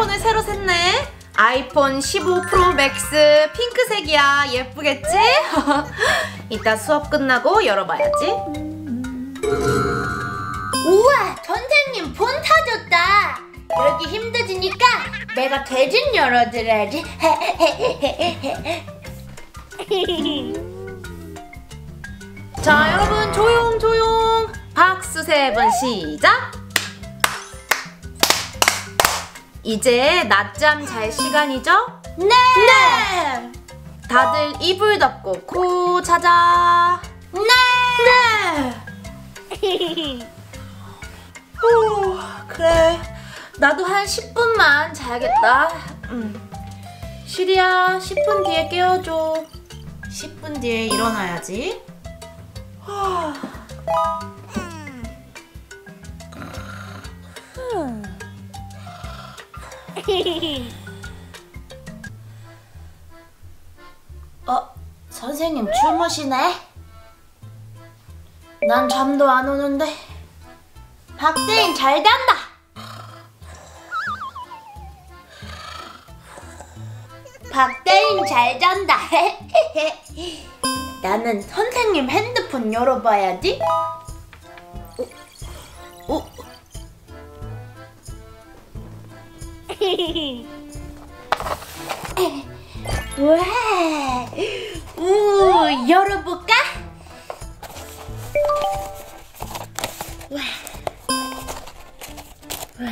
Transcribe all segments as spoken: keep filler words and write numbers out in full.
아이폰을 새로 샀네. 아이폰 십오 프로 맥스 핑크색이야. 예쁘겠지? 이따 수업 끝나고 열어봐야지. 우와, 선생님 폰 터졌다. 열기 힘들으니까 내가 대신 열어드려야지. 자, 여러분 조용 조용. 박수 세 번 시작. 이제 낮잠 잘 시간이죠? 네! 네! 다들 이불 덮고 코 자자. 네! 네! 후, 그래. 나도 한 십 분만 자야겠다. 음. 시리야, 십 분 뒤에 깨워줘. 십 분 뒤에 일어나야지. 어, 선생님 주무시네? 난 잠도 안 오는데. 박대인 잘 잔다. 박대인 잘 잔다. 나는 선생님 핸드폰 열어봐야지. 어? 어? 와, 우, 열어볼까? 와, 와.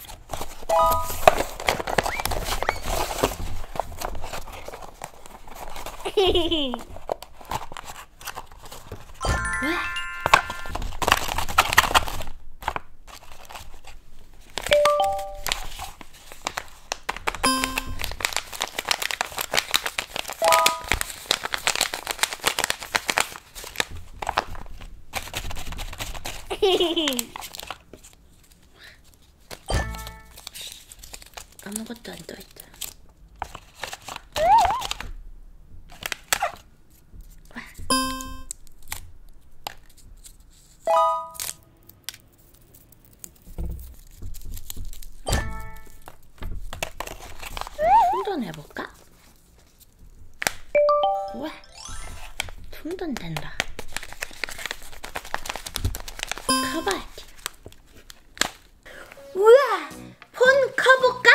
아무것도 안 떠있다. 충전해볼까? 우와, 충전된다. 커봐야지. 우와, 폰 커볼까?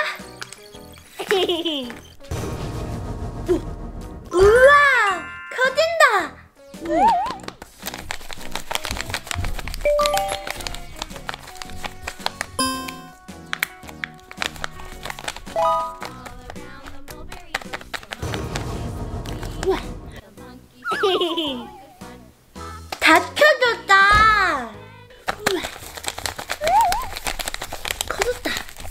우와, 커진다. 우. 우와. 다 켜졌다. 우와. 커졌다.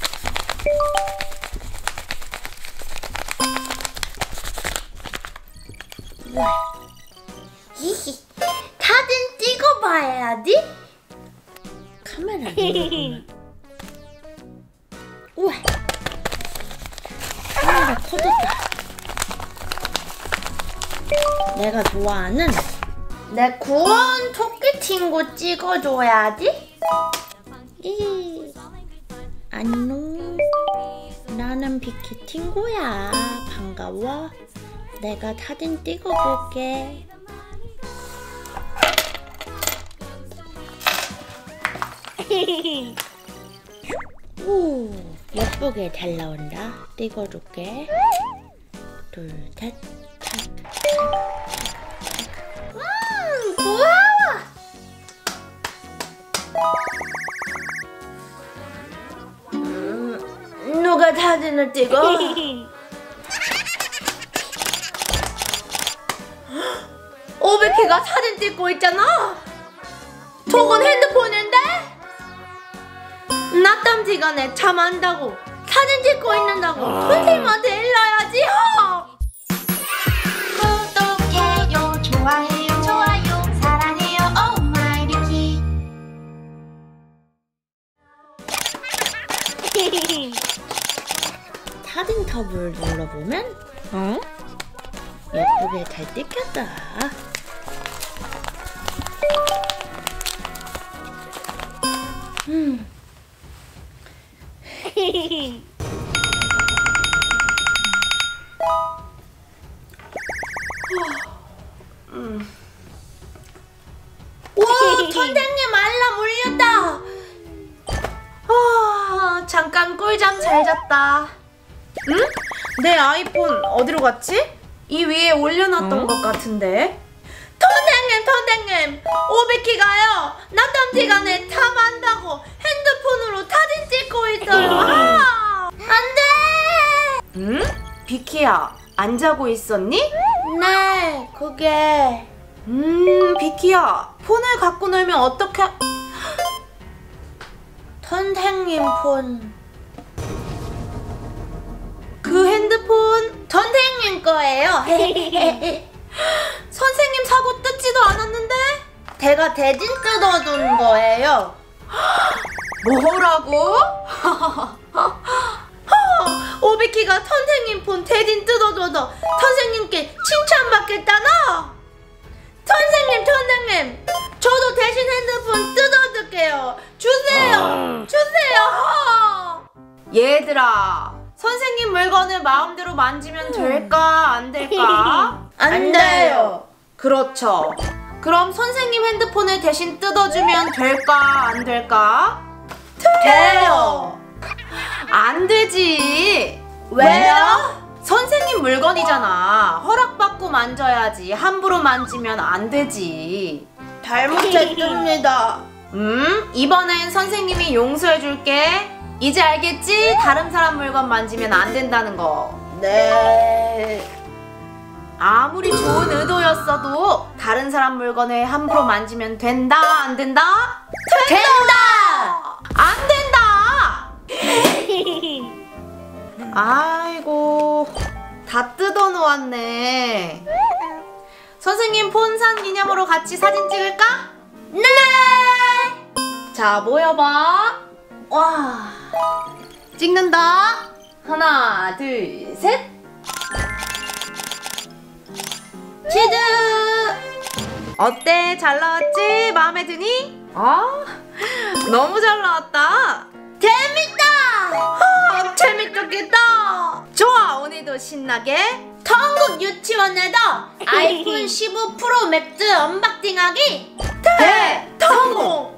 우와. 히히. 사진 찍어봐야지. 카메라 눌러보면. 우와. 카메라 커졌다. 내가 좋아하는 내 구원 토끼 친구 찍어줘야지. 이 안녕. 나는 비키 친구야. 반가워. 내가 사진 찍어볼게. 오, 예쁘게 잘 나온다. 찍어줄게. 둘, 셋, 탁. 음, 고마워. 음, 누가 사진을 찍어? 오백 개가 사진 찍고 있잖아. 저건 핸드폰인데? 낮잠 시간에 잠 안다고 사진 찍고 있는다고 선생님한테 일러야지. 구독해요, 좋아해요, 좋아요, 사랑해요, 오마이 뷰티. 사진 탑을 눌러보면 어? 예쁘게 잘 찍혔다. 음. 음. 와, 선생님 알람 울렸다. 아, 잠깐 꿀잠 잘 잤다. 응? 내 아이폰 어디로 갔지? 이 위에 올려놨던 응? 것 같은데. 선생님, 선생님, 오비키가요. 낮잠 시간에 탐한다고 핸드폰으로 사진 찍고 있어요. 아, 안 돼. 응? 비키야, 안 자고 있었니? 네, 그게 음, 비키야, 폰을 갖고 놀면 어떡해? 선생님 폰. 그 핸드폰 선생님 거예요. 선생님 사고 뜯지도 않았는데? 제가 대신 뜯어둔 거예요. 뭐라고? 오비키가 선생님 폰 대신 뜯어줘서 선생님께 칭찬받겠다나? 선생님, 선생님, 저도 대신 핸드폰 뜯어줄게요. 주세요, 주세요. 얘들아, 선생님 물건을 마음대로 만지면 될까, 안 될까? 안 돼요. 그렇죠. 그럼 선생님 핸드폰을 대신 뜯어주면 될까, 안 될까? 돼요. 안 되지. 왜요? 선생님 물건이잖아. 허락받고 만져야지. 함부로 만지면 안 되지. 잘못했습니다. 음, 이번엔 선생님이 용서해줄게. 이제 알겠지? 다른 사람 물건 만지면 안 된다는 거. 네. 아무리 좋은 의도였어도 다른 사람 물건을 함부로 만지면 된다, 안 된다? 된다! 안 된다! 아이고, 다 뜯어놓았네. 선생님 폰 산 기념으로 같이 사진 찍을까? 네! 자, 모여봐. 와, 찍는다. 하나, 둘, 셋. 치즈! 어때? 잘 나왔지? 마음에 드니? 아, 너무 잘 나왔다. 재밌다! 아, 재밌겠다. 좋아, 오늘도 신나게 한국 유치원에도 아이폰 십오 프로 맥스 언박싱하기 대성공!